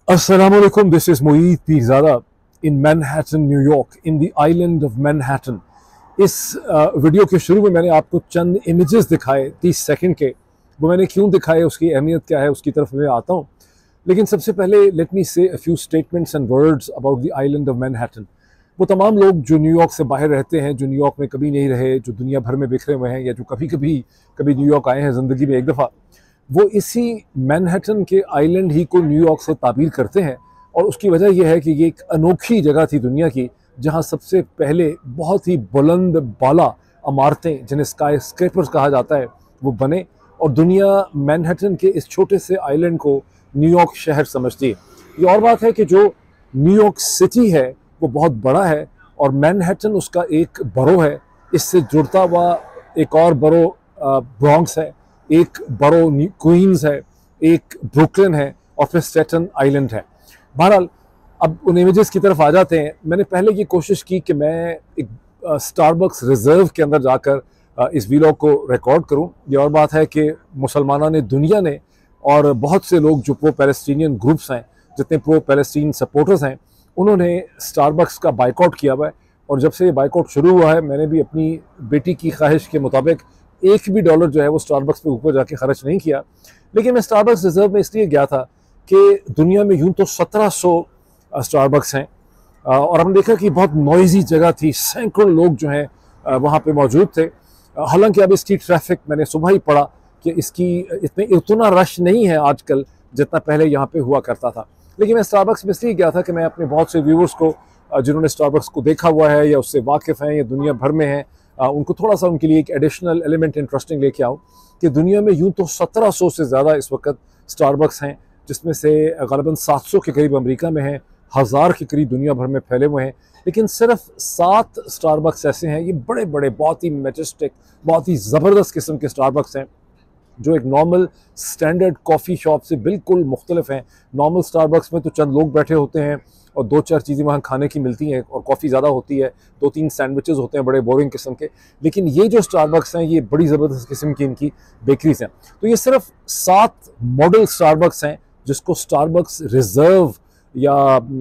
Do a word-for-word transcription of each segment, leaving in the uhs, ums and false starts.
Assalamualaikum, this is Moeed Pirzada in Manhattan, New York, in the island of Manhattan. इस video के शुरू में मैंने आपको चंद इमेजेस दिखाए तीस सेकंड के। वो मैंने क्यों दिखाए, उसकी अहमियत क्या है, उसकी तरफ मैं आता हूँ। लेकिन सबसे पहले let me say a few statements and words about the island of Manhattan. वो तमाम लोग जो न्यूयॉर्क से बाहर रहते हैं, जो न्यूयॉर्क में कभी नहीं रहे, जो दुनिया भर में बिखरे हुए हैं, या जो कभी कभी कभी न्यूयॉर्क आए हैं ज़िंदगी में एक दफ़ा, वो इसी मैनहट्टन के आइलैंड ही को न्यूयॉर्क से ताबीर करते हैं। और उसकी वजह यह है कि ये एक अनोखी जगह थी दुनिया की, जहाँ सबसे पहले बहुत ही बुलंद बाला इमारतें, जिन्हें स्काई स्क्रेपर्स कहा जाता है, वो बने। और दुनिया मैनहट्टन के इस छोटे से आइलैंड को न्यूयॉर्क शहर समझती है। ये और बात है कि जो न्यूयॉर्क सिटी है वो बहुत बड़ा है, और मैनहट्टन उसका एक बरो है। इससे जुड़ता हुआ एक और बरो ब्रॉन्क्स है, एक बरो क्वींस है, एक ब्रुकलिन है, और फिर स्टेटन आइलैंड है। बहरहाल अब उन इमेजेस की तरफ आ जाते हैं। मैंने पहले ये कोशिश की कि मैं एक स्टारबक्स रिजर्व के अंदर जाकर आ, इस वीलॉग को रिकॉर्ड करूं। ये और बात है कि मुसलमाना ने, दुनिया ने, और बहुत से लोग जो प्रो पैलेस्टीनियन ग्रुप्स हैं, जितने प्रो पैलेस्टीन सपोर्टर्स हैं, उन्होंने स्टारबक्स का बाइकआउट किया हुआ है। और जब से ये बाइकआउट शुरू हुआ है, मैंने भी अपनी बेटी की ख्वाहिश के मुताबिक एक भी डॉलर जो है वो स्टारबक्स पे ऊपर जाके खर्च नहीं किया। लेकिन मैं स्टारबक्स रिजर्व में इसलिए गया था कि दुनिया में यूं तो सत्रह सौ स्टारबक्स हैं, और हमने देखा कि बहुत नॉइजी जगह थी, सैकड़ों लोग जो हैं वहाँ पे मौजूद थे। हालांकि अब इसकी ट्रैफिक, मैंने सुबह ही पढ़ा कि इसकी इतने इतना रश नहीं है आजकल जितना पहले यहाँ पे हुआ करता था। लेकिन मैं स्टारबक्स में इसलिए गया था कि मैं अपने बहुत से व्यूवर्स को, जिन्होंने स्टारबक्स को देखा हुआ है या उससे वाकिफ़ हैं या दुनिया भर में हैं, उनको थोड़ा सा उनके लिए एक एडिशनल एलिमेंट इंटरेस्टिंग लेके आऊँ कि दुनिया में यूँ तो सत्रह सौ से ज़्यादा इस वक्त स्टारबक्स हैं, जिसमें से ग़ालिबन सात सौ के करीब अमेरिका में हैं, हज़ार के करीब दुनिया भर में फैले हुए हैं। लेकिन सिर्फ सात स्टारबक्स ऐसे हैं, ये बड़े बड़े, बहुत ही मैजेस्टिक, बहुत ही ज़बरदस्त किस्म के स्टारबक्स हैं, जो एक नॉर्मल स्टैंडर्ड कॉफ़ी शॉप से बिल्कुल मुख्तलिफ हैं। नॉर्मल स्टारबक्स में तो चंद लोग बैठे होते हैं और दो चार चीज़ें वहाँ खाने की मिलती हैं, और कॉफ़ी ज़्यादा होती है, दो तीन सैंडविचेस होते हैं बड़े बोरिंग किस्म के। लेकिन ये जो स्टारबक्स हैं, ये बड़ी ज़बरदस्त किस्म की इनकी बेकरीज हैं। तो ये सिर्फ सात मॉडल स्टारबक्स हैं, जिसको स्टारबक्स रिजर्व या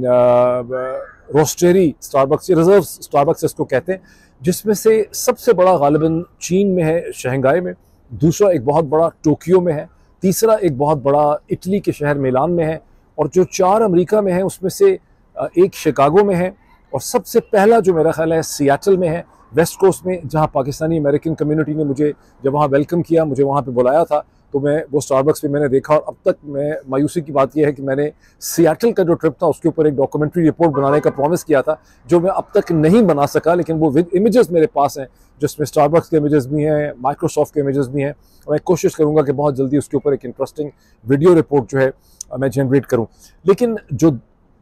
रोस्टेरी स्टारबक्स, रिजर्व स्टारबक्स इसको कहते हैं, जिसमें से सबसे बड़ा ग़ालिबन चीन में है, शंघाई में, दूसरा एक बहुत बड़ा टोक्यो में है, तीसरा एक बहुत बड़ा इटली के शहर मिलान में है, और जो चार अमेरिका में है उसमें से एक शिकागो में है, और सबसे पहला जो मेरा ख्याल है सियाटल में है, वेस्ट कोस्ट में, जहाँ पाकिस्तानी अमेरिकन कम्युनिटी ने मुझे जब वहाँ वेलकम किया, मुझे वहाँ पे बुलाया था, तो मैं वो स्टारबक्स पे मैंने देखा। और अब तक मैं, मायूसी की बात यह है कि मैंने सियाटल का जो ट्रिप था उसके ऊपर एक डॉक्यूमेंट्री रिपोर्ट बनाने का प्रॉमिस किया था, जो मैं अब तक नहीं बना सका। लेकिन वो विद इमेजेस मेरे पास हैं, जिसमें स्टारबक्स के इमेजेस भी हैं, माइक्रोसॉफ्ट के इमेजेस भी हैं, और मैं कोशिश करूँगा कि बहुत जल्दी उसके ऊपर एक इंटरेस्टिंग वीडियो रिपोर्ट जो है मैं जनरेट करूँ। लेकिन जो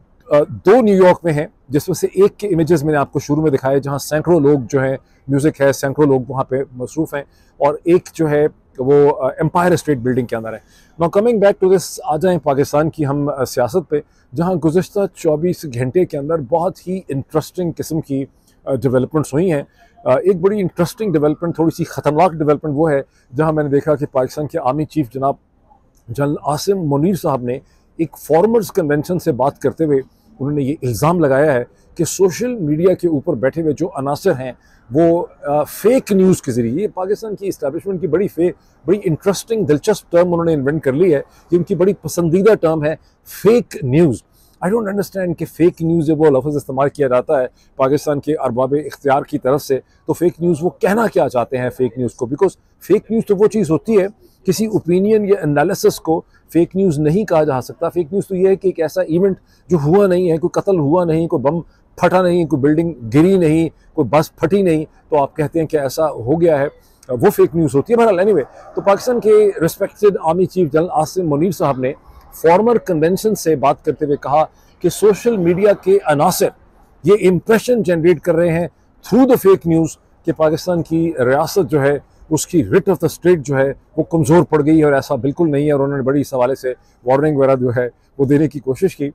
दो न्यूयॉर्क में हैं, जिसमें से एक के इमेजेस मैंने आपको शुरू में दिखाए, जहां सैकड़ों लोग जो हैं, म्यूज़िक है, सैकड़ों लोग वहां पे मसरूफ़ हैं, और एक जो है वो एम्पायर स्टेट बिल्डिंग के अंदर है। Now coming back to this, आ जाएँ पाकिस्तान की हम सियासत पे, जहां गुज़िश्ता चौबीस घंटे के अंदर बहुत ही इंटरेस्टिंग किस्म की डेवलपमेंट्स हुई हैं। एक बड़ी इंटरेस्टिंग डेवलपमेंट, थोड़ी सी ख़तरनाक डेवलपमेंट वो है, जहाँ मैंने देखा कि पाकिस्तान के आर्मी चीफ जनाब जनरल आसिम मुनीर साहब ने एक फार्मर्स कन्वेंशन से बात करते हुए उन्होंने ये इल्ज़ाम लगाया है कि सोशल मीडिया के ऊपर बैठे हुए जो अनासर हैं, वो आ, फेक न्यूज़ के ज़रिए, पाकिस्तान की इस्टेब्लिशमेंट की बड़ी फे बड़ी इंटरेस्टिंग, दिलचस्प टर्म उन्होंने इन्वेंट कर ली है, कि उनकी बड़ी पसंदीदा टर्म है fake news. I don't understand कि फ़ेक न्यूज़ जब वो लफ्ज़ इस्तेमाल किया जाता है पाकिस्तान के अरबाब इख्तियार की तरफ से, तो फेक न्यूज़ वो कहना क्या चाहते हैं फेक न्यूज़ को? बिकॉज फेक न्यूज़ तो वो चीज़ होती है, किसी ओपिनियन या एनालिसिस को फेक न्यूज़ नहीं कहा जा सकता। फेक न्यूज़ तो ये है कि एक ऐसा इवेंट जो हुआ नहीं है, कोई कत्ल हुआ नहीं, कोई बम फटा नहीं, कोई बिल्डिंग गिरी नहीं, कोई बस फटी नहीं, तो आप कहते हैं कि ऐसा हो गया है, वो फेक न्यूज़ होती है। बहरहाल एनीवे, तो पाकिस्तान के respected army chief general Asim Munir साहब ने फार्मर कन्वेंशन से बात करते हुए कहा कि सोशल मीडिया के अनासर ये इम्प्रेशन जनरेट कर रहे हैं थ्रू द फेक न्यूज़ कि पाकिस्तान की रियासत जो है, उसकी रिट ऑफ द स्टेट जो है वो कमज़ोर पड़ गई है, और ऐसा बिल्कुल नहीं है। और उन्होंने बड़ी इस हवाले से वार्निंग वगैरह जो है वो देने की कोशिश की।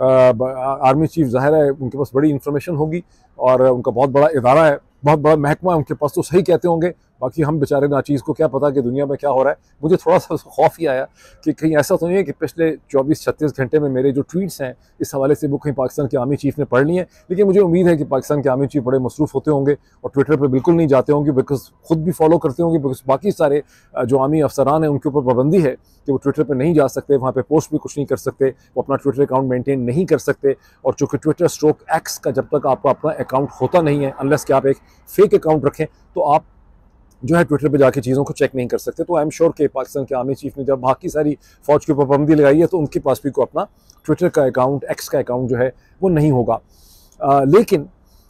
आर्मी चीफ ज़ाहिर है उनके पास बड़ी इंफॉर्मेशन होगी, और उनका बहुत बड़ा इदारा है, बहुत बड़ा महकमा है उनके पास, तो सही कहते होंगे, बाकी हम बेचारे नाचीज़ को क्या पता कि दुनिया में क्या हो रहा है। मुझे थोड़ा सा खौफ ही आया कि कहीं ऐसा तो नहीं है कि पिछले चौबीस छत्तीस घंटे में मेरे जो ट्वीट्स हैं इस हवाले से वो कहीं पाकिस्तान के आर्मी चीफ ने पढ़ लिए हैं। लेकिन मुझे उम्मीद है कि पाकिस्तान के आर्मी चीफ बड़े मसरूफ़ होते होंगे और ट्विटर पर बिल्कुल नहीं जाते होंगे, बिकॉज खुद भी फॉलो करते होंगे, बिकॉज बाकी सारे जो आर्मी अफसरान हैं उनके ऊपर पाबंदी है कि वो ट्विटर पर नहीं जा सकते, वहाँ पर पोस्ट भी कुछ नहीं कर सकते, वो अपना ट्विटर अकाउंट मेनटेन नहीं कर सकते। और चूँकि ट्विटर स्ट्रोक एक्स का जब तक आपका अपना अकाउंट होता नहीं है, अनलेस कि आप एक फेक अकाउंट रखें, तो आप जो है ट्विटर पे जाके चीज़ों को चेक नहीं कर सकते। तो आई एम श्योर कि पाकिस्तान के आर्मी चीफ ने जब बाकी सारी फौज के ऊपर पाबंदी लगाई है तो उनके पास भी को अपना ट्विटर का अकाउंट, एक्स का अकाउंट जो है वो नहीं होगा। आ, लेकिन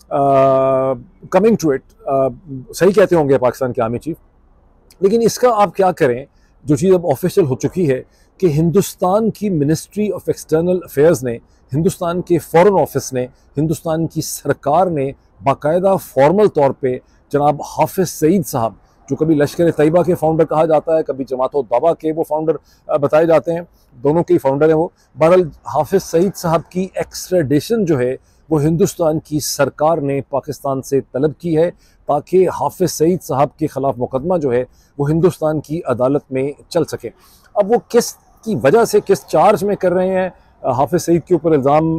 कमिंग टू इट, सही कहते होंगे पाकिस्तान के आर्मी चीफ, लेकिन इसका आप क्या करें जो चीज़ अब ऑफिशियल हो चुकी है कि हिंदुस्तान की मिनिस्ट्री ऑफ एक्सटर्नल अफेयर्स ने, हिंदुस्तान के फॉरेन ऑफिस ने, हिंदुस्तान की सरकार ने बाकायदा फॉर्मल तौर पे जनाब हाफिज़ सईद साहब, जो कभी लश्कर तैयबा के फाउंडर कहा जाता है, कभी जमात-उद-दावा के वो फाउंडर बताए जाते हैं, दोनों के ही फाउंडर हैं वो। बहरहाल हाफिज़ सईद साहब की एक्स्ट्राडिशन जो है वो हिंदुस्तान की सरकार ने पाकिस्तान से तलब की है ताकि हाफिज़ सईद साहब के ख़िलाफ़ मुकदमा जो है वो हिंदुस्तान की अदालत में चल सके। अब वो किस की वजह से, किस चार्ज में कर रहे हैं, हाफिज़ सईद के ऊपर इल्ज़ाम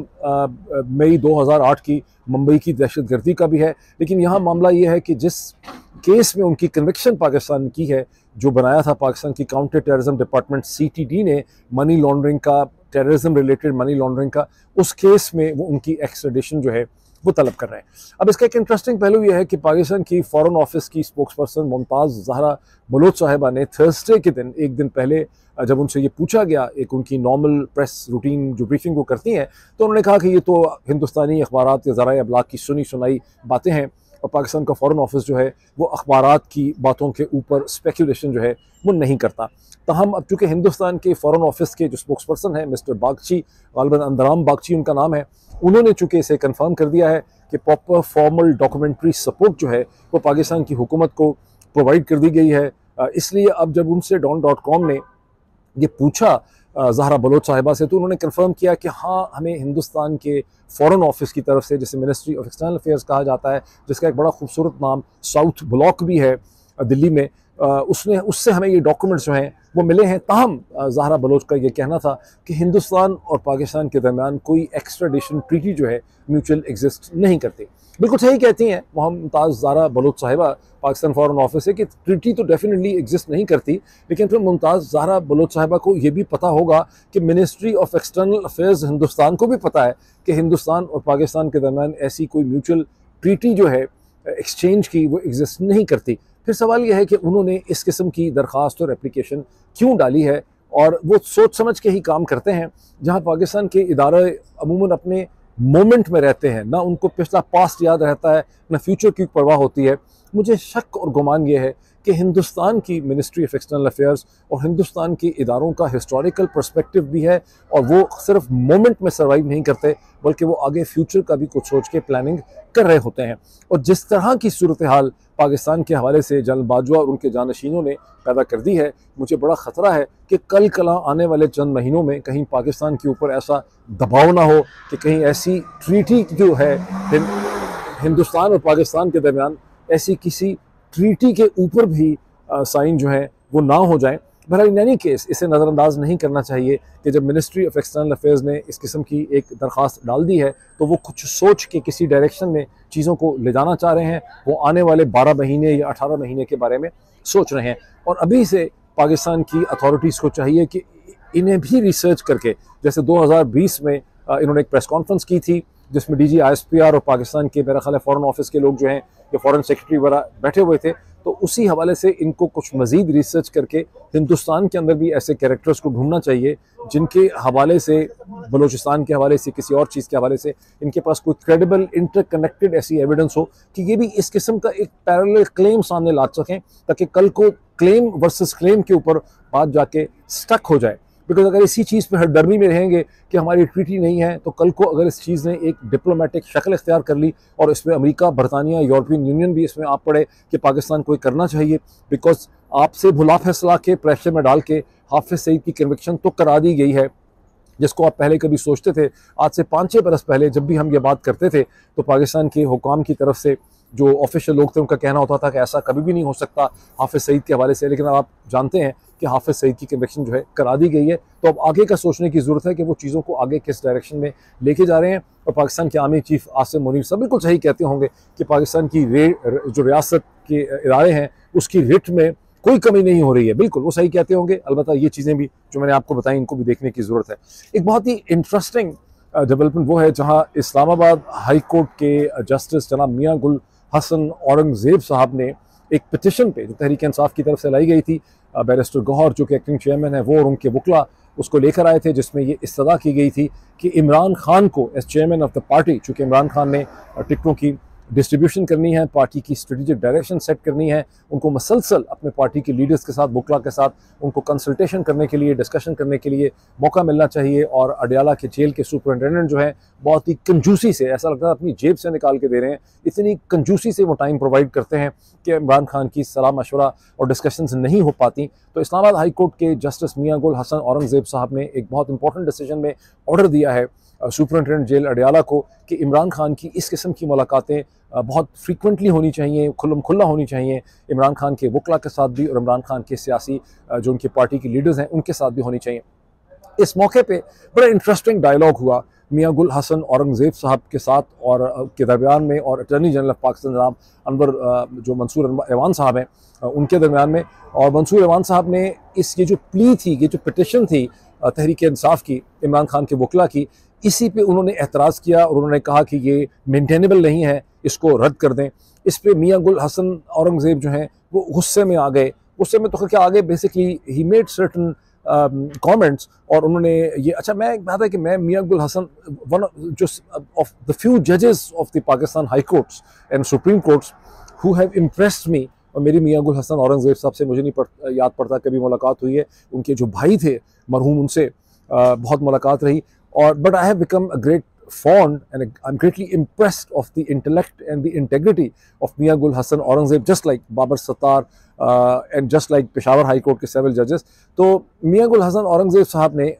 मई दो हज़ार आठ की मुंबई की दहशतगर्दी का भी है, लेकिन यहाँ मामला ये है कि जिस केस में उनकी कन्विक्शन पाकिस्तान की है, जो बनाया था पाकिस्तान की counter terrorism department C T D ने मनी लॉन्ड्रिंग का, टेररिज्म रिलेटेड मनी लॉन्ड्रिंग का, उस केस में वो उनकी एक्स्ट्राडिशन जो है वो तलब कर रहे हैं। अब इसका एक इंटरेस्टिंग पहलू यह है कि पाकिस्तान की फॉरेन ऑफिस की स्पोक्स पर्सन मुमताज़ ज़हरा बलोच साहिबा ने थर्सडे के दिन, एक दिन पहले जब उनसे ये पूछा गया, एक उनकी नॉर्मल प्रेस रूटीन जो ब्रीफिंग वो करती हैं, तो उन्होंने कहा कि ये तो हिंदुस्तानी अखबारात या ज़राए अबलाग की सुनी सुनाई बातें हैं और पाकिस्तान का फॉरेन ऑफिस जो है वो अखबारात की बातों के ऊपर स्पेकुलेशन जो है वो नहीं करता। तहम अब चूँकि हिंदुस्तान के फॉरेन ऑफिस के जो स्पोक्स पर्सन हैं मिस्टर बागची, गालिबन अंदराम बागची उनका नाम है, उन्होंने चूँकि इसे कंफर्म कर दिया है कि प्रॉपर फॉर्मल डॉक्यूमेंट्री सपोर्ट जो है वो पाकिस्तान की हुकूमत को प्रोवाइड कर दी गई है। इसलिए अब जब उनसे डॉन डॉट कॉम ने ये पूछा ज़हरा बलोच साहिबा से, तो उन्होंने कंफर्म किया कि हाँ, हमें हिंदुस्तान के फॉरेन ऑफिस की तरफ से, जिसे मिनिस्ट्री ऑफ एक्सटर्नल अफेयर्स कहा जाता है, जिसका एक बड़ा खूबसूरत नाम साउथ ब्लॉक भी है दिल्ली में, उसने उससे हमें ये डॉक्यूमेंट्स जो हैं वो मिले हैं। ताहम ज़हरा बलोच का ये कहना था कि हिंदुस्तान और पाकिस्तान के दरमियान कोई एक्स्ट्राडिशन ट्रीटी जो है म्यूचुअल एग्जिस्ट नहीं करती। बिल्कुल सही कहती हैं मुमताज़ ज़हरा बलोच साहिबा पाकिस्तान फॉरेन ऑफिस से कि ट्रीटी तो डेफिनेटली एग्जिस्ट नहीं करती, लेकिन फिर मुमताज़ ज़हरा बलोच साहिबा को ये भी पता होगा कि ministry of external affairs Hindustan को भी पता है कि हिंदुस्तान और पाकिस्तान के दरमियान ऐसी कोई म्यूचुअल ट्रीटी जो है एक्सचेंज की वो एग्जिस्ट नहीं करती। फिर सवाल यह है कि उन्होंने इस किस्म की दरख्वास्त और एप्लीकेशन क्यों डाली है, और वो सोच समझ के ही काम करते हैं। जहाँ पाकिस्तान के इदारे अमूमन अपने मोमेंट में रहते हैं, ना उनको पिछला पास्ट याद रहता है, ना फ्यूचर की परवाह होती है। मुझे शक और गुमान ये है कि हिंदुस्तान की मिनिस्ट्री ऑफ एक्सटर्नल अफेयर्स और हिंदुस्तान के इदारों का हिस्टोरिकल पर्सपेक्टिव भी है, और वो सिर्फ मोमेंट में सर्वाइव नहीं करते बल्कि वो आगे फ्यूचर का भी कुछ सोच के प्लानिंग कर रहे होते हैं। और जिस तरह की सूरत हाल पाकिस्तान के हवाले से जनरल बाजवा और उनके जानशीनों ने पैदा कर दी है, मुझे बड़ा ख़तरा है कि कल कला आने वाले चंद महीनों में कहीं पाकिस्तान के ऊपर ऐसा दबाव ना हो कि कहीं ऐसी ट्रीटी जो है हिंदुस्तान और पाकिस्तान के दरमियान, ऐसी किसी ट्रीटी के ऊपर भी साइन जो है वो ना हो जाए। बहरहाल इन एनी केस इसे नज़रअंदाज नहीं करना चाहिए कि जब मिनिस्ट्री ऑफ एक्सटर्नल अफेयर्स ने इस किस्म की एक दरख्वास्त डाल दी है तो वो कुछ सोच के किसी डायरेक्शन में चीज़ों को ले जाना चाह रहे हैं। वो आने वाले बारह महीने या अठारह महीने के बारे में सोच रहे हैं, और अभी से पाकिस्तान की अथॉरिटीज़ को चाहिए कि इन्हें भी रिसर्च करके, जैसे दो हज़ार बीस में इन्होंने एक प्रेस कॉन्फ्रेंस की थी जिसमें D G I S P R और पाकिस्तान के मेरा ख्याल है फॉरेन ऑफिस के लोग जो हैं या फॉरेन सेक्रेटरी वगैरह बैठे हुए थे, तो उसी हवाले से इनको कुछ मज़ीद रिसर्च करके हिंदुस्तान के अंदर भी ऐसे कैरेक्टर्स को ढूंढना चाहिए जिनके हवाले से, बलूचिस्तान के हवाले से, किसी और चीज़ के हवाले से इनके पास कोई क्रेडिबल इंटरकनेक्टेड ऐसी एविडेंस हो कि ये भी इस किस्म का एक पैरेलल क्लेम सामने ला सकें, ताकि कल को क्लेम वर्सेस क्लेम के ऊपर बात जाके स्टक हो जाए। बिकॉज अगर इसी चीज़ पर हरदर्मी में रहेंगे कि हमारी ट्रीटी नहीं है, तो कल को अगर इस चीज़ ने एक डिप्लोमेटिक शक्ल इख्तियार कर ली और इसमें अमेरिका, बरतानिया, यूरोपियन यूनियन भी इसमें आप पड़े कि पाकिस्तान को करना चाहिए, बिकॉज आपसे भुला फैसला के प्रेशर में डाल के हाफिज़ सईद की कन्विक्शन तो करा दी गई है, जिसको आप पहले कभी सोचते थे, आज से पाँच छः बरस पहले जब भी हम ये बात करते थे तो पाकिस्तान के हुकाम की तरफ से जो ऑफिशियल लोग थे उनका कहना होता था कि ऐसा कभी भी नहीं हो सकता हाफिज़ सईद के हवाले से। लेकिन अब आप जानते हैं कि हाफिज़ सईद की कन्विक्शन जो है करा दी गई है। तो अब आगे का सोचने की ज़रूरत है कि वो चीज़ों को आगे किस डायरेक्शन में लेके जा रहे हैं। और पाकिस्तान के आर्मी चीफ आसिम मुनीर सब बिल्कुल सही कहते होंगे कि पाकिस्तान की रे जो रियासत के इदारे हैं उसकी रिट में कोई कमी नहीं हो रही है। बिल्कुल वो सही कहते होंगे। अलबत्ता ये चीज़ें भी जो मैंने आपको बताई इनको भी देखने की ज़रूरत है। एक बहुत ही इंटरेस्टिंग डेवलपमेंट वो है जहाँ इस्लामाबाद हाई कोर्ट के जस्टिस जनाब मियाँ गुल हसन औरंगज़ेब साहब ने एक पिटिशन पे जो तहरीक इंसाफ की तरफ से लाई गई थी, बैरिस्टर गौहर जो कि एक्टिंग चेयरमैन है वो और उनके वकला उसको लेकर आए थे, जिसमें ये इस्तदा की गई थी कि इमरान खान को as chairman of the party, चूँकि इमरान खान ने टिकटों की डिस्ट्रीब्यूशन करनी है, पार्टी की स्ट्रेटेजिक डायरेक्शन सेट करनी है, उनको मसलसल अपने पार्टी के लीडर्स के साथ, बुकला के साथ उनको कंसल्टेशन करने के लिए, डिस्कशन करने के लिए मौका मिलना चाहिए। और अडियाला के जेल के सुपरिटेंडेंट जो है बहुत ही कंजूसी से, ऐसा लगता है अपनी जेब से निकाल के दे रहे हैं, इतनी कंजूसी से वो टाइम प्रोवाइड करते हैं कि इमरान खान की सलाह मशवरा और डिस्कशंस नहीं हो पाती। तो इस्लामाबाद हाई कोर्ट के जस्टिस मियाँ गुल हसन औरंगज़ेब साहब ने एक बहुत इंपॉर्टेंट डिसीजन में ऑर्डर दिया है सुपरिटेंडेंट जेल अडियाला को कि इमरान खान की इस किस्म की मुलाकातें बहुत फ्रीक्वेंटली होनी चाहिए, खुल्लम खुल्ला होनी चाहिए, इमरान खान के वकला के साथ भी और इमरान खान के सियासी जो उनकी पार्टी के लीडर्स हैं उनके साथ भी होनी चाहिए। इस मौके पे बड़ा इंटरेस्टिंग डायलॉग हुआ मियाँ गुल हसन औरंगज़ेब साहब के साथ और के दरमियान में और अटर्नी जनरल ऑफ पाकिस्तान जनाब अनवर जो मंसूर ऐवान साहब हैं उनके दरमियान में। और मंसूर ऐवान साहब ने इस ये जो प्ली थी, ये जो पिटिशन थी तहरीक इंसाफ की, इमरान खान के वकला की, इसी पे उन्होंने एतराज़ किया और उन्होंने कहा कि ये मेंटेनेबल नहीं है, इसको रद्द कर दें। इस पे मियाँ गुल हसन औरंगज़ेब जो हैं वो गुस्से में आ गए। गुस्से में तो क्या आ गए, basically he made certain comments और उन्होंने ये, अच्छा मैं एक बात है कि मैं मियाँ गुल हसन वन जो ऑफ द फ्यू जजेस of the Pakistan high courts and supreme courts who have impressed me, और मेरी मियाँ गुल हसन औरंगज़ेब साहब से मुझे नहीं पड़, याद पड़ता कभी मुलाकात हुई है, उनके जो भाई थे मरहूम उनसे uh, बहुत मुलाकात रही। और but I have become a great fond and I'm greatly impressed of the intellect and the integrity of Mian Gul Hassan Aurangzeb, just like Babar Sattar uh, and just like Peshawar High Court के several judges। तो मियाँ गुल हसन औरंगज़ेब साहब ने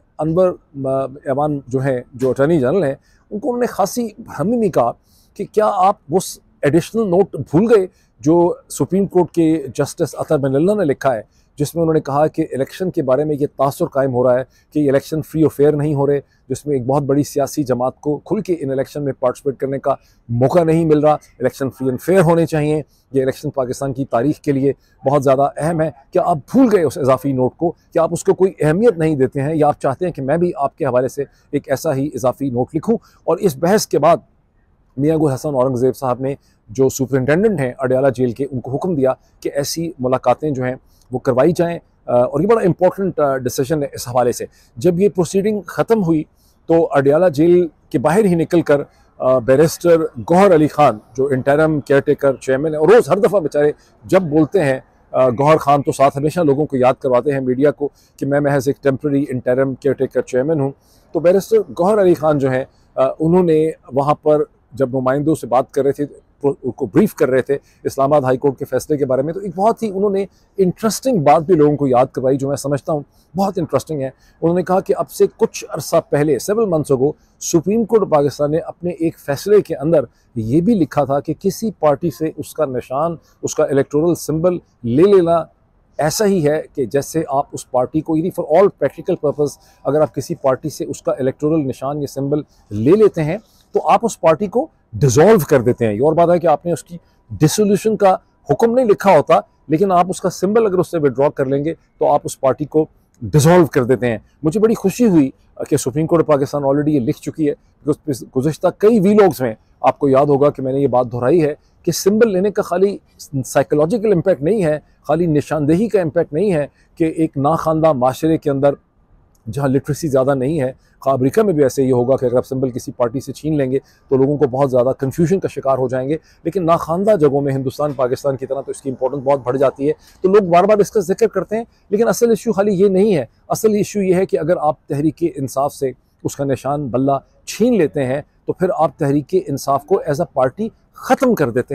अनवर ऐवान जो हैं, जो attorney general हैं, उनको उन्होंने खासी भ्रमी में कहा कि क्या आप वो एडिशनल नोट भूल गए जो सुप्रीम कोर्ट के जस्टिस अतर बिन ने लिखा है, जिसमें उन्होंने कहा कि इलेक्शन के बारे में ये तासुर कायम हो रहा है कि इलेक्शन फ्री और फेयर नहीं हो रहे, जिसमें एक बहुत बड़ी सियासी जमात को खुल के इन इलेक्शन में पार्टिसिपेट करने का मौका नहीं मिल रहा। इलेक्शन फ्री एंड फेयर होने चाहिए, ये इलेक्शन पाकिस्तान की तारीख के लिए बहुत ज़्यादा अहम है। क्या आप भूल गए उस इजाफी नोट को? क्या आप उसको कोई अहमियत नहीं देते हैं, या आप चाहते हैं कि मैं भी आपके हवाले से एक ऐसा ही इजाफी नोट लिखूँ? और इस बहस के बाद मियाँ गुल हसन औरंगज़ेब साहब ने जो सुपरिटेंडेंट हैं अडियाला जेल के, उनको हुक्म दिया कि ऐसी मुलाकातें जो हैं वो करवाई जाएं। और ये बड़ा इंपॉर्टेंट डिसीजन है इस हवाले से। जब ये प्रोसीडिंग ख़त्म हुई तो अडियाला जेल के बाहर ही निकल कर बैरिस्टर गौहर अली खान जो इंटरम केयर टेकर चेयरमैन है, और रोज़ हर दफ़ा बेचारे जब बोलते हैं गौहर खान तो साथ हमेशा लोगों को याद करवाते हैं मीडिया को कि मैं महज एक temporary interim caretaker chairman हूँ। तो बैरिस्टर गौहर अली खान जो हैं उन्होंने वहाँ पर जब नुमाइंदों से बात कर रहे थे, उनको ब्रीफ कर रहे थे इस्लामाबाद हाई कोर्ट के फैसले के बारे में, तो एक बहुत ही उन्होंने इंटरेस्टिंग बात भी लोगों को याद करवाई जो मैं समझता हूँ बहुत इंटरेस्टिंग है। उन्होंने कहा कि अब से कुछ अरसा पहले, several months ago, supreme court Pakistan ने अपने एक फैसले के अंदर ये भी लिखा था कि किसी पार्टी से उसका निशान, उसका इलेक्टोरल सिंबल ले लेना ऐसा ही है कि जैसे आप उस पार्टी को, यदि फॉर ऑल प्रैक्टिकल पर्पस अगर आप किसी पार्टी से उसका इलेक्टोरल निशान या सिंबल ले लेते हैं तो आप उस पार्टी को डिसॉल्व कर देते हैं। ये और बात है कि आपने उसकी डिसोल्यूशन का हुक्म नहीं लिखा होता, लेकिन आप उसका सिंबल अगर उससे विड्रॉ कर लेंगे तो आप उस पार्टी को डिसॉल्व कर देते हैं। मुझे बड़ी खुशी हुई कि सुप्रीम कोर्ट पाकिस्तान ऑलरेडी ये लिख चुकी है, बिकॉज गुज़श्ता कई वीलॉग्स में आपको याद होगा कि मैंने ये बात दोहराई है कि सिंबल लेने का खाली साइकोलॉजिकल इम्पैक्ट नहीं है, खाली निशानदेही का इम्पैक्ट नहीं है कि एक नाखानदा माशरे के अंदर जहाँ लिटरेसी ज़्यादा नहीं है, अमेरिका में भी ऐसे ये होगा कि अगर आप सिंबल किसी पार्टी से छीन लेंगे तो लोगों को बहुत ज़्यादा कन्फ्यूजन का शिकार हो जाएंगे, लेकिन नाखानदा जगहों में हिंदुस्तान पाकिस्तान की तरह तो इसकी इंपॉर्टेंस बहुत बढ़ जाती है, तो लोग बार बार इसका जिक्र करते हैं। लेकिन असल इशू खाली ये नहीं है, असल इशू ये है कि अगर आप तहरीक इंसाफ से उसका निशान बल्ला छीन लेते हैं तो फिर आप तहरीक इंसाफ को एज अ पार्टी ख़त्म कर देते हैं,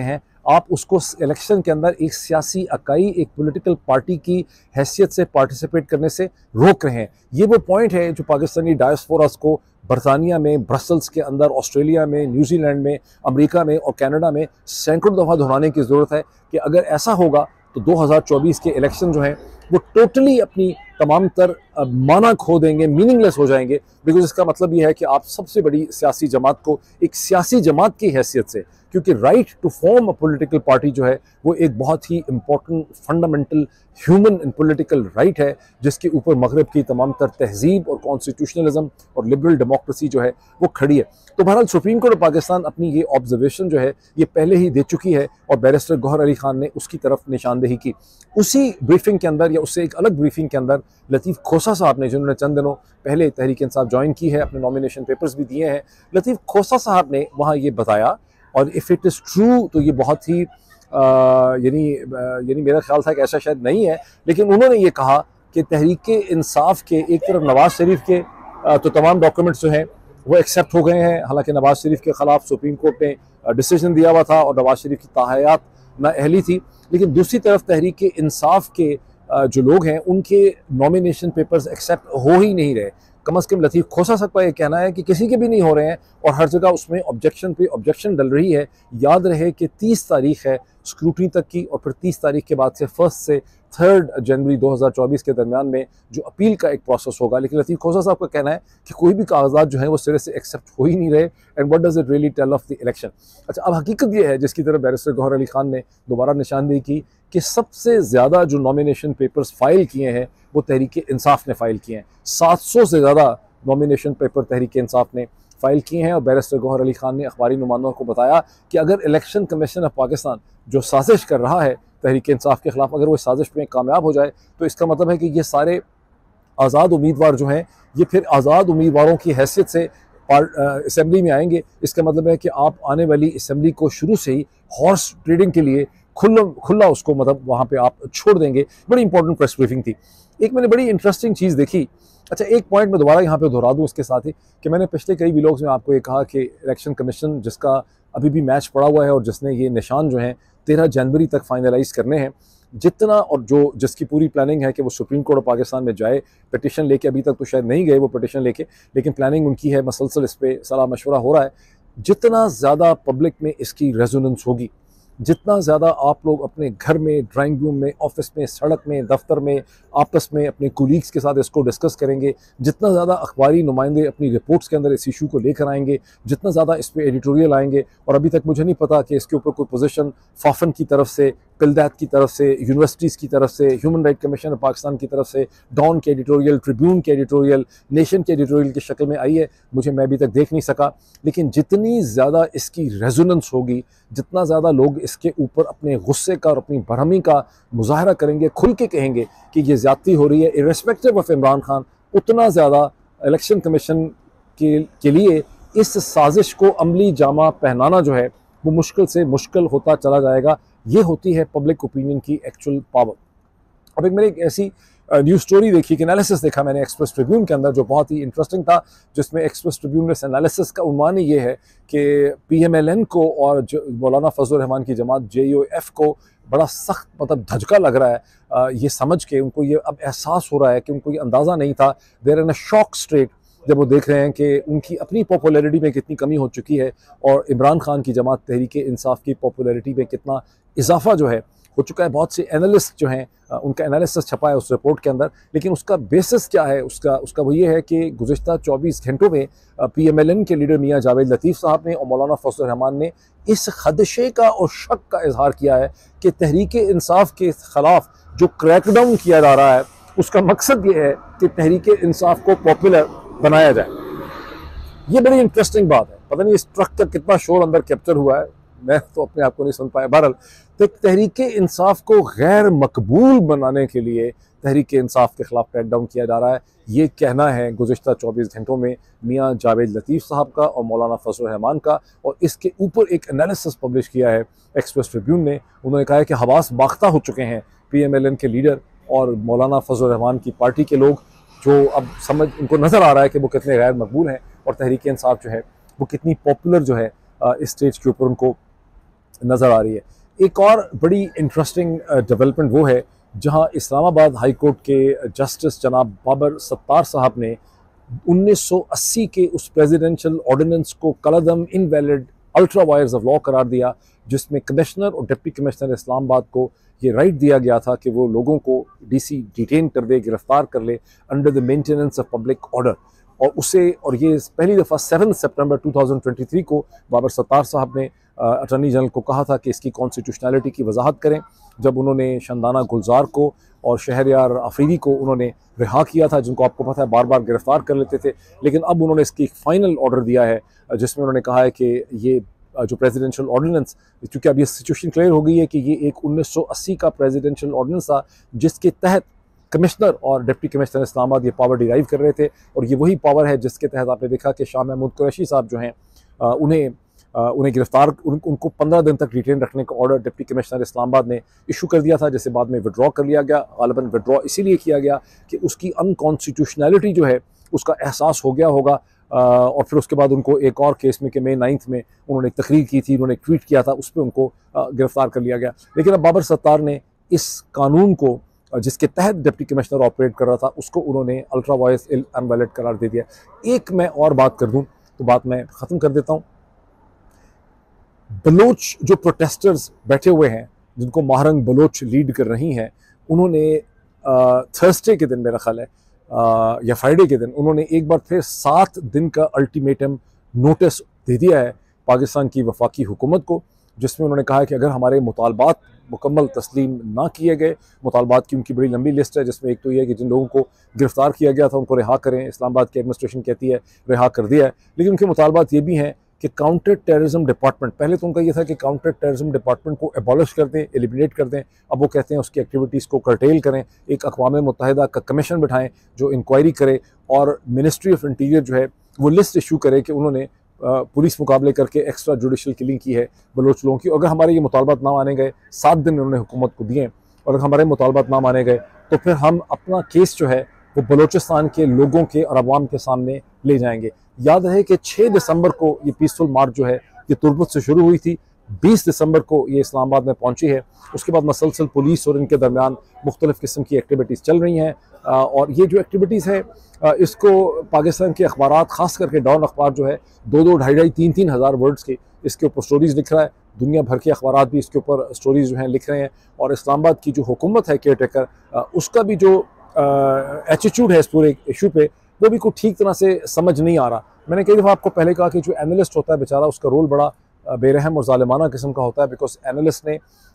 आप उसको इलेक्शन के अंदर एक सियासी इकाई, एक पॉलिटिकल पार्टी की हैसियत से पार्टिसिपेट करने से रोक रहे हैं। ये वो पॉइंट है जो पाकिस्तानी डायस्पोरास को बरतानिया में, ब्रसल्स के अंदर, ऑस्ट्रेलिया में, न्यूजीलैंड में, अमेरिका में और कनाडा में सैकड़ों दफ़ा दोहराने की ज़रूरत है कि अगर ऐसा होगा तो दो हज़ार चौबीस के इलेक्शन जो हैं वो टोटली अपनी तमाम तर माना खो देंगे, मीनिंगलेस हो जाएंगे। बिकॉज इसका मतलब ये है कि आप सबसे बड़ी सियासी जमात को एक सियासी जमात की हैसियत से, क्योंकि right to form a political party जो है वो एक बहुत ही important fundamental human and political right है, जिसके ऊपर मगरब की तमाम तर तहजीब और कॉन्स्टिट्यूशनलिज्म और लिबरल डेमोक्रेसी जो है वो खड़ी है। तो बहरहाल सुप्रीम कोर्ट ऑफ पाकिस्तान अपनी ये ऑब्जर्वेशन जो है ये पहले ही दे चुकी है और बैरिस्टर गौहर अली खान ने उसकी तरफ निशानदेही की। उसी ब्रीफिंग के अंदर या उससे एक अलग ब्रीफिंग के अंदर लतीफ़ खोसा साहब ने, जिन्होंने चंद दिनों पहले तहरीक इंसाफ ज्वाइन की है, अपने नॉमिनेशन पेपर्स भी दिए हैं, लतीफ़ खोसा साहब ने वहाँ ये बताया, और इफ़ इट इज़ ट्रू तो ये बहुत ही यानी यानी मेरा ख्याल था कि ऐसा शायद नहीं है, लेकिन उन्होंने ये कहा कि तहरीक इंसाफ के एक तरफ नवाज़ शरीफ के तो तमाम डॉक्यूमेंट्स जो हैं वो एक्सेप्ट हो गए हैं, हालांकि नवाज़ शरीफ के ख़िलाफ़ सुप्रीम कोर्ट ने डिसीजन दिया हुआ था और नवाज़ शरीफ की ताहयात नाअहली थी, लेकिन दूसरी तरफ तहरीक इंसाफ के जो लोग हैं उनके नॉमिनेशन पेपर्स एक्सेप्ट हो ही नहीं रहे। कम अज़ कम लतीफ़ खोसा साहब का ये कहना है कि किसी के भी नहीं हो रहे हैं और हर जगह उसमें ऑब्जेक्शन पे ऑब्जेक्शन डल रही है। याद रहे कि तीस तारीख है स्क्रूटनी तक की, और फिर तीस तारीख के बाद से फर्स्ट से थर्ड जनवरी दो हज़ार चौबीस के दरमियान में जो अपील का एक प्रोसेस होगा। लेकिन लतीफ़ खोसा साहब का कहना है कि कोई भी कागजात जो हैं वो सिरे से एक्सेप्ट हो ही नहीं रहे, and what does it really tell of the election. अच्छा, अब हकीकत ये है जिसकी तरफ बैरिस्टर गौहर अली खान ने दोबारा निशानदेही की कि सबसे ज़्यादा जो नॉमिनेशन पेपर्स फ़ाइल किए हैं वो तहरीक इंसाफ ने फ़ाइल किए हैं। सात सौ से ज़्यादा नॉमिनेशन पेपर तहरीक इंसाफ ने फ़ाइल किए हैं, और बैरिस्टर गौहर अली खान ने अखबारी नुमाइंदों को बताया कि अगर इलेक्शन कमीशन ऑफ पाकिस्तान जो साजिश कर रहा है तहरीक इंसाफ के ख़िलाफ़, अगर वो साजिश में कामयाब हो जाए तो इसका मतलब है कि ये सारे आज़ाद उम्मीदवार जो हैं ये फिर आज़ाद उम्मीदवारों की हैसियत से असम्बली में आएंगे। इसका मतलब है कि आप आने वाली असम्बली को शुरू से ही हॉर्स ट्रेडिंग के लिए खुला खुला उसको मतलब वहाँ पे आप छोड़ देंगे। बड़ी इंपॉर्टेंट प्रेस ब्रीफिंग थी। एक मैंने बड़ी इंटरेस्टिंग चीज़ देखी। अच्छा, एक पॉइंट मैं दोबारा यहाँ पे दोहरा दूँ इसके साथ ही कि मैंने पिछले कई व्लॉग्स में आपको ये कहा कि इलेक्शन कमीशन जिसका अभी भी मैच पड़ा हुआ है और जिसने ये निशान जो हैं तेरह जनवरी तक फाइनलाइज करने हैं, जितना और जो जिसकी पूरी प्लानिंग है कि वो सुप्रीम कोर्ट ऑफ पाकिस्तान में जाए पिटिशन लेके, अभी तक तो शायद नहीं गए वो पिटिशन लेके, लेकिन प्लानिंग उनकी है, मसलसल इस पर सलाह मशवरा हो रहा है। जितना ज़्यादा पब्लिक में इसकी रेजोनेंस होगी, जितना ज़्यादा आप लोग अपने घर में, ड्राइंग रूम में, ऑफिस में, सड़क में, दफ्तर में, आपस में अपने कोलीग्स के साथ इसको डिस्कस करेंगे, जितना ज़्यादा अखबारी नुमाइंदे अपनी रिपोर्ट्स के अंदर इस इशू को लेकर आएंगे, जितना ज़्यादा इस पर एडिटोरियल आएंगे, और अभी तक मुझे नहीं पता कि इसके ऊपर कोई पोजीशन फाफन की तरफ से, पिलदैत की तरफ से, यूनिवर्सिटीज़ की तरफ से, human right commission of Pakistan की तरफ से, डॉन के एडिटोरियल, ट्रिब्यून के एडिटोरियल, नेशन के एडिटोरियल की शक्ल में आई है, मुझे मैं अभी तक देख नहीं सका। लेकिन जितनी ज़्यादा इसकी रेजोनेंस होगी, जितना ज़्यादा लोग इसके ऊपर अपने गुस्से का और अपनी बरहमी का मुजाहरा करेंगे, खुल के कहेंगे कि ये ज़्यादती हो रही है इर्रेस्पेक्टिव ऑफ इमरान खान, उतना ज़्यादा इलेक्शन कमीशन के के लिए इस साजिश को अमली जामा पहनाना जो है वो मुश्किल से मुश्किल होता चला जाएगा। ये होती है पब्लिक ओपिनियन की एक्चुअल पावर। अब एक मैंने एक ऐसी न्यूज़ स्टोरी देखी, कि एनालिसिस देखा मैंने एक्सप्रेस ट्रिब्यून के अंदर जो बहुत ही इंटरेस्टिंग था, जिसमें एक्सप्रेस ट्रिब्यून इस एनालिसिस का उन्वान ये है कि पी एम एल एन को और मौलाना फजल रहमान की जमात जे ओ एफ को बड़ा सख्त मतलब धचका लग रहा है, आ, ये समझ के उनको ये अब एहसास हो रहा है कि उनको ये अंदाज़ा नहीं था, देर इन अ शॉक स्टेट, जब वो देख रहे हैं कि उनकी अपनी पॉपुलैरिटी में कितनी कमी हो चुकी है और इमरान खान की जमात तहरीक इंसाफ की पॉपुलैरिटी में कितना इजाफा जो है हो चुका है। बहुत से एनालिस्ट जो हैं उनका एनालिसिस छपा है उस रिपोर्ट के अंदर, लेकिन उसका बेसिस क्या है, उसका उसका वो ये है कि गुज़िश्ता चौबीस घंटों में पी एम एल एन के लीडर मियाँ जावेद लतीफ़ साहब ने और मौलाना फजल रहमान ने इस खदशे का और शक का इजहार किया है कि तहरीक इंसाफ के ख़िलाफ़ जो क्रैकडाउन किया जा रहा है उसका मकसद ये है कि तहरीक इंसाफ को पॉपुलर बनाया जाए। ये बड़ी इंटरेस्टिंग बात है। पता नहीं इस ट्रक का कितना शोर अंदर कैप्चर हुआ है, मैं तो अपने आप को नहीं सुन पाया। बहरहाल तो तहरीक इंसाफ को गैर मकबूल बनाने के लिए तहरीक इंसाफ के ख़िलाफ़ क्रैकडाउन किया जा रहा है, ये कहना है गुज़िश्ता चौबीस घंटों में मियाँ जावेद लतीफ़ साहब का और मौलाना फजल रहमान का। और इसके ऊपर एक एनालिसिस पब्लिश किया है एक्सप्रेस ट्रिब्यून ने। उन्होंने कहा है कि हवास बाख्ता हो चुके हैं पी एम एल एन के लीडर और मौलाना फजल रहमान की पार्टी के लोग, जो अब समझ उनको नज़र आ रहा है कि वो कितने गैर मकबूल हैं और तहरीक इंसाफ जो है वो कितनी पॉपुलर जो है इस स्टेज के ऊपर उनको नज़र आ रही है। एक और बड़ी इंटरेस्टिंग डेवलपमेंट वो है जहां इस्लामाबाद हाई कोर्ट के जस्टिस जनाब बाबर सत्तार साहब ने उन्नीस सौ अस्सी के उस प्रेसिडेंशियल ऑर्डिनेंस को कलदम invalid ultra vires of law करार दिया, जिसमें कमिश्नर और डिप्टी कमिश्नर इस्लामाबाद को ये राइट दिया गया था कि वो लोगों को डीसी डिटेन कर दे, गिरफ्तार कर ले under the maintenance of public order. और उसे और ये पहली दफ़ा सेवन सितंबर टू थाउजेंड ट्वेंटी थ्री को बाबर सत्तार साहब ने अटॉर्नी जनरल को कहा था कि इसकी कॉन्स्टिट्यूशनैलिटी की वजाहत करें, जब उन्होंने शंदाना गुलजार को और शहरयार अफरीदी को उन्होंने रिहा किया था, जिनको आपको पता है बार बार गिरफ्तार कर लेते थे। लेकिन अब उन्होंने इसकी एक फ़ाइनल ऑर्डर दिया है जिसमें उन्होंने कहा है कि ये जो प्रेसिडेंशियल ऑर्डिनेंस, क्योंकि अब ये सिचुएशन क्लियर हो गई है कि ये एक उन्नीस सौ अस्सी का प्रेसिडेंशियल ऑर्डिनेंस था जिसके तहत कमिश्नर और डिप्टी कमिश्नर इस्लामाबाद ये पावर डिराइव कर रहे थे, और ये वही पावर है जिसके तहत आपने देखा कि शाह महमूद कुरैशी साहब जो हैं उन्हें उन्हें गिरफ्तार उन, उनको पंद्रह दिन तक डिटेन रखने का ऑर्डर डिप्टी कमिश्नर इस्लामाबाद ने इशू कर दिया था, जिसे बाद में विड्रॉ कर लिया गया। गालिबन विड्रॉ इसीलिए किया गया कि उसकी अनकॉन्स्टिट्यूशनैलिटी जो है उसका एहसास हो गया होगा। और फिर उसके बाद उनको एक और केस में कि मई नाइन्थ में उन्होंने एक तकरीर की थी, उन्होंने ट्वीट किया था, उस पर उनको गिरफ्तार कर लिया गया। लेकिन अब बाबर सत्तार ने इस कानून को जिसके तहत डिप्टी कमिश्नर ऑपरेट कर रहा था उसको उन्होंने अल्ट्रा वायर्स अनवैलिड करार दे दिया। एक मैं और बात कर दूं तो बात मैं ख़त्म कर देता हूं। बलोच जो प्रोटेस्टर्स बैठे हुए हैं जिनको महारंग बलोच लीड कर रही हैं, उन्होंने थर्सडे के दिन मेरा ख्याल है आ, या फ्राइडे के दिन उन्होंने एक बार फिर सात दिन का अल्टीमेटम नोटिस दे दिया है पाकिस्तान की वफाकी हुकूमत को, जिसमें उन्होंने कहा है कि अगर हमारे मुतालबात मुकम्मल तस्लीम ना किए गए, मुतालबात की उनकी बड़ी लंबी लिस्ट है, जिसमें एक तो ये है कि जिन लोगों को गिरफ्तार किया गया था उनको रिहा करें, इस्लामाबाद की एडमिनिस्ट्रेशन कहती है रिहा कर दिया है, लेकिन उनके मुतालबात ये भी हैं कि काउंटर टेररिज्म डिपार्टमेंट, पहले तो उनका ये था कि काउंटर टेररिज्म डिपार्टमेंट को एबॉलिश कर दें, एलिमिनेट कर दें, अब वो कहते हैं उसकी एक्टिविटीज़ को कर्टेल करें, एक अक़वाम मुत्तहिदा का कमीशन बिठाएं जो इंक्वायरी करे, और मिनिस्ट्री ऑफ इंटीरियर जो है वो लिस्ट इशू करे कि उन्होंने पुलिस मुकाबले करके एक्स्ट्रा जुडिशल किलिंग की है बलोच लोगों की। अगर हमारे ये मुतालबात ना माने गए, सात दिन उन्होंने हुकूमत को दिए, और अगर हमारे मुतालबात ना माने गए तो फिर हम अपना केस जो है वो बलोचिस्तान के लोगों के और अवाम के सामने ले जाएंगे। याद रहे कि छः दिसंबर को ये पीसफुल मार्च जो है ये तुर्बत से शुरू हुई थी, बीस दिसंबर को ये इस्लामाबाद में पहुंची है। उसके बाद मसलसल पुलिस और इनके दरमियान मुख्तलिफ़ किस्म की एक्टिविटीज़ चल रही हैं, और ये जो एक्टिविटीज़ है इसको पाकिस्तान के अखबारात, ख़ास करके डॉन अखबार जो है दो दो ढाई ढाई तीन तीन हज़ार वर्ड्स के इसके ऊपर स्टोरीज़ लिख रहा है। दुनिया भर के अखबारात भी इसके ऊपर स्टोरीज़ जो हैं लिख रहे हैं, और इस्लामाबाद की जो हुकूमत है केयर टेकर, उसका भी जो एटीट्यूड है इस पूरे इशू पे वो भी कोई ठीक तरह से समझ नहीं आ रहा। मैंने कई दफ़ा आपको पहले कहा कि जो एनालिस्ट होता है बेचारा, उसका रोल बड़ा बेरहम और ज़ालिमाना किस्म का होता है, बिकॉज एनालिस्ट ने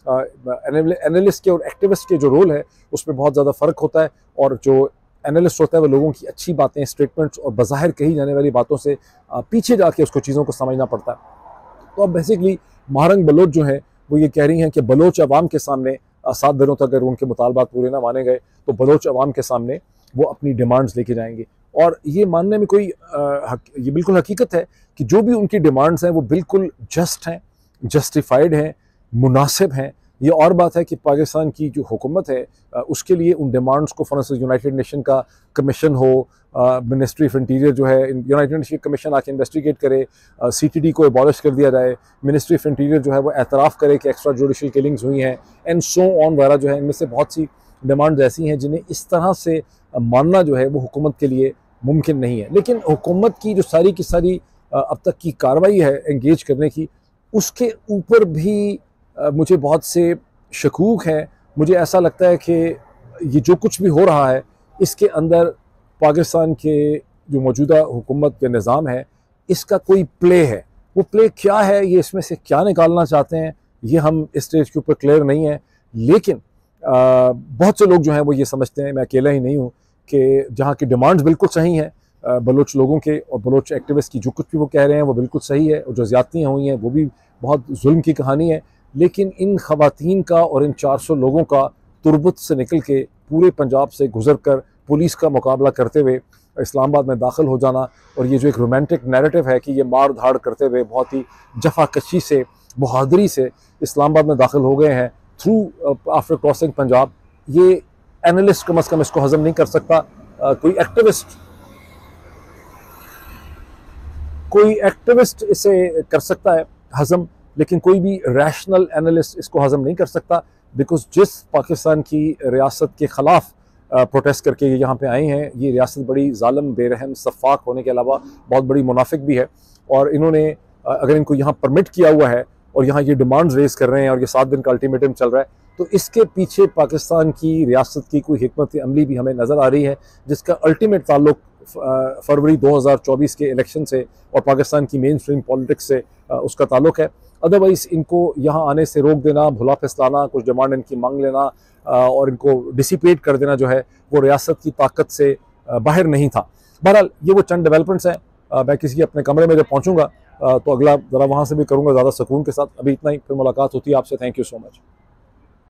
एनालिस्ट के और एक्टिविस्ट के जो रोल है उसमें बहुत ज़्यादा फ़र्क होता है, और जो एनालिस्ट होता है वो लोगों की अच्छी बातें, स्टेटमेंट्स और बज़ाहिर कही जाने वाली बातों से पीछे जाके उसको चीज़ों को समझना पड़ता है। तो अब बेसिकली महारंग बलोच जो है वो ये कह रही हैं कि बलोच अवाम के सामने सात दिनों तक अगर उनके मुतालबात पूरे ना माने गए तो बलोच अवाम के सामने वो अपनी डिमांड्स लेके जाएंगे। और ये मानने में कोई आ, ये बिल्कुल हकीकत है कि जो भी उनकी डिमांड्स हैं वो बिल्कुल जस्ट हैं, जस्टिफाइड हैं, मुनासिब हैं। ये और बात है कि पाकिस्तान की जो हुकूमत है उसके लिए उन डिमांड्स को, फॉर इंस्टेंस यूनाइटेड नेशन का कमीशन हो, मिनिस्ट्री ऑफ इंटीरियर जो है यूनाइटेड नेशन कमीशन आके इन्वेस्टिगेट करे, सी टी डी को एबॉलिश कर दिया जाए, मिनिस्ट्री ऑफ इंटीरियर जो है वो एतराफ़ करे कि एक्स्ट्रा जुडिशल किलिंग्स हुई हैं, एंड सो ऑन वगैरह जो है, इनमें से बहुत सी डिमांड्स ऐसी हैं जिन्हें इस तरह से मानना जो है वो हुकूमत के लिए मुमकिन नहीं है। लेकिन हुकूमत की जो सारी की सारी अब तक की कार्रवाई है एंगेज करने की, उसके ऊपर भी मुझे बहुत से शकूक हैं। मुझे ऐसा लगता है कि ये जो कुछ भी हो रहा है इसके अंदर पाकिस्तान के जो मौजूदा हुकूमत के निज़ाम है इसका कोई प्ले है। वो प्ले क्या है, ये इसमें से क्या निकालना चाहते हैं, ये हम इस स्टेज के ऊपर क्लियर नहीं है। लेकिन आ, बहुत से लोग जो हैं वो ये समझते हैं, मैं अकेला ही नहीं हूँ, कि जहाँ की डिमांड्स बिल्कुल सही हैं बलोच लोगों के और बलोच एक्टिविस्ट की, जो कुछ भी वो कह रहे हैं वो बिल्कुल सही है, और जो ज़्यादतियाँ हुई हैं वो भी बहुत जुल्म की कहानी है। लेकिन इन ख़वातीन का और इन चार सौ लोगों का तुर्बत से निकल के पूरे पंजाब से गुजर कर पुलिस का मुकाबला करते हुए इस्लामाबाद में दाखिल हो जाना, और ये जो एक रोमांटिक नैरेटिव है कि ये मार धाड़ करते हुए बहुत ही जफाकशी से, बहादुरी से इस्लामाबाद में दाखिल हो गए हैं थ्रू आफ्टर क्रॉसिंग पंजाब, ये एनालिस्ट कम अज़ कम इसको हज़म नहीं कर सकता। आ, कोई एक्टिविस्ट कोई एक्टिविस्ट इसे कर सकता है हज़म, लेकिन कोई भी रैशनल एनालिस्ट इसको हजम नहीं कर सकता, बिकॉज जिस पाकिस्तान की रियासत के ख़िलाफ़ प्रोटेस्ट करके ये यहाँ पे आए हैं, ये रियासत बड़ी ज़ालिम, बेरहम, सफाक होने के अलावा बहुत बड़ी मुनाफिक भी है। और इन्होंने अगर इनको यहाँ परमिट किया हुआ है और यहाँ ये डिमांड्स रेज़ कर रहे हैं और ये सात दिन का अल्टीमेटम चल रहा है, तो इसके पीछे पाकिस्तान की रियासत की कोई हिकमत अमली भी हमें नज़र आ रही है, जिसका अल्टीमेट ताल्लुक फरवरी दो हज़ार चौबीस के इलेक्शन से और पाकिस्तान की मेन स्ट्रीम पॉलिटिक्स से उसका ताल्लुक है। अदरवाइज़ इनको यहाँ आने से रोक देना, भुला फिसलाना, कुछ डिमांड इनकी मांग लेना और इनको डिसिपेट कर देना जो है वो रियासत की ताकत से बाहर नहीं था। बहरहाल ये वो चंद डेवलपमेंट्स हैं। मैं किसी अपने कमरे में जब पहुँचूँगा तो अगला ज़रा वहाँ से भी करूँगा ज़्यादा सुकून के साथ। अभी इतना ही, फिर मुलाकात होती है आपसे। Thank you so much.